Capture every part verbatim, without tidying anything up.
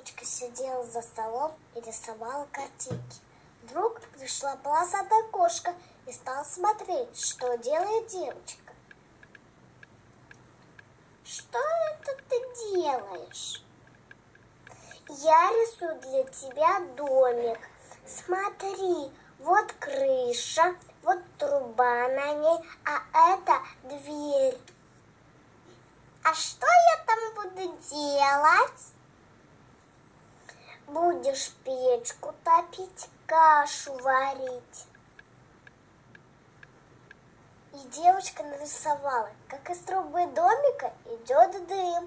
Девочка сидела за столом и рисовала картинки. Вдруг пришла полосатая кошка и стала смотреть, что делает девочка. Что это ты делаешь? Я рисую для тебя домик. Смотри, вот крыша, вот труба на ней, а это дверь. А что я там буду делать? Будешь печку топить, кашу варить. И девочка нарисовала, как из трубы домика идет дым.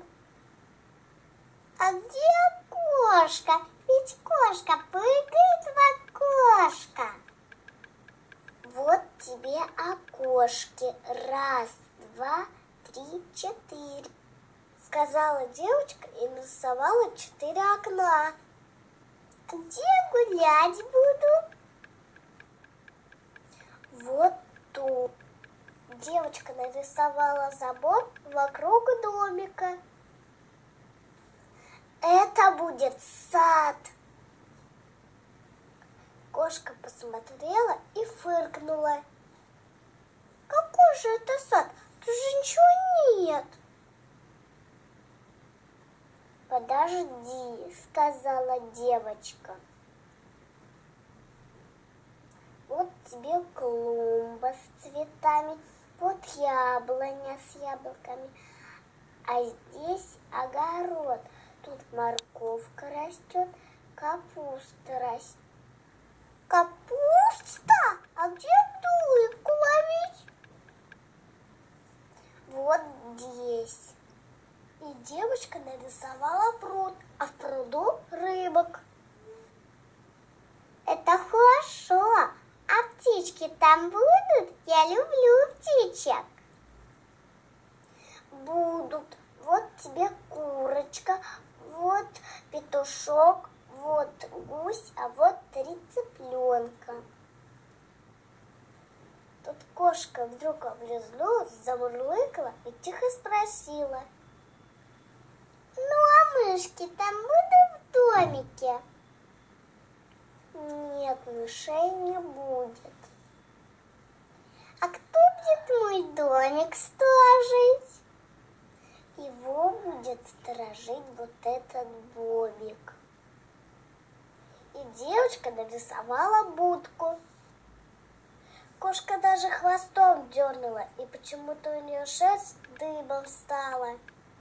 А где кошка? Ведь кошка прыгает в окошко. Вот тебе окошки. Раз, два, три, четыре. Сказала девочка и нарисовала четыре окна. Где гулять буду? Вот тут. Девочка нарисовала забор вокруг домика. Это будет сад. Кошка посмотрела и фыркнула. Какой же это сад? Тут же ничего нет. Подожди, сказала девочка. Вот тебе клумба с цветами, вот яблоня с яблоками, а здесь огород. Тут морковка растет, капуста растет. Капуста? А где дырку ловить? Вот здесь. И девочка нарисовала пруд, а в пруду рыбок. Это хорошо. А птички там будут? Я люблю птичек. Будут. Вот тебе курочка, вот петушок, вот гусь, а вот три цыпленка. Тут кошка вдруг облизнулась, замурлыкала и тихо спросила. Ну, а мышки там будут в домике? Нет, мышей не будет. А кто будет мой домик сторожить? Его будет сторожить вот этот бобик. И девочка нарисовала будку. Кошка даже хвостом дернула, и почему-то у нее шерсть дыбом стала.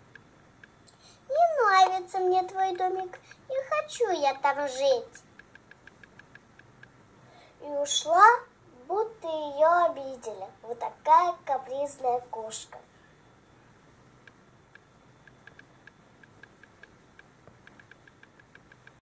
Не нравится мне твой домик, не хочу я там жить. И ушла, будто ее обидели. Вот такая капризная кошка.